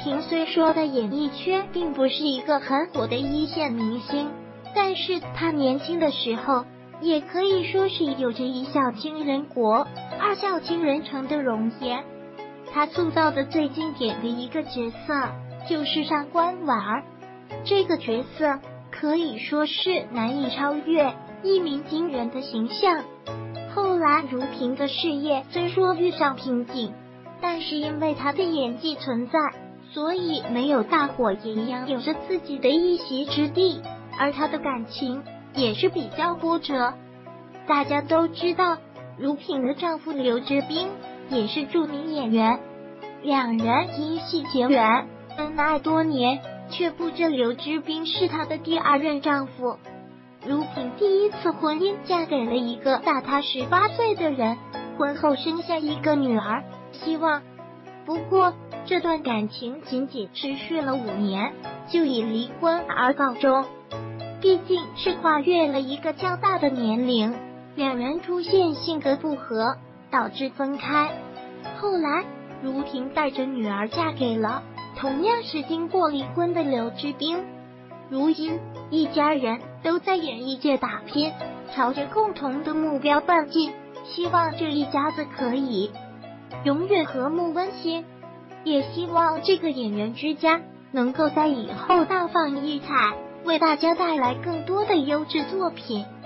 萍虽说在演艺圈并不是一个很火的一线明星，但是她年轻的时候也可以说是有着一笑倾人国，二笑倾人城的容颜。她塑造的最经典的一个角色就是上官婉儿，这个角色可以说是难以超越，一鸣惊人的形象。后来如萍的事业虽说遇上瓶颈，但是因为她的演技存在，所以没有大火也一样有着自己的一席之地。而她的感情也是比较波折。大家都知道，如萍的丈夫刘志斌也是著名演员，两人因戏结缘，恩爱多年，却不知刘志斌是她的第二任丈夫。如萍第一次婚姻嫁给了一个大她18岁的人，婚后生下一个女儿，希望。不过这段感情仅仅持续了5年，就以离婚而告终。毕竟是跨越了一个较大的年龄，两人出现性格不合，导致分开。后来如萍带着女儿嫁给了同样是经过离婚的刘志斌。如今一家人都在演艺界打拼，朝着共同的目标奋进，希望这一家子可以永远和睦温馨，也希望这个演员之家能够在以后大放异彩，为大家带来更多的优质作品。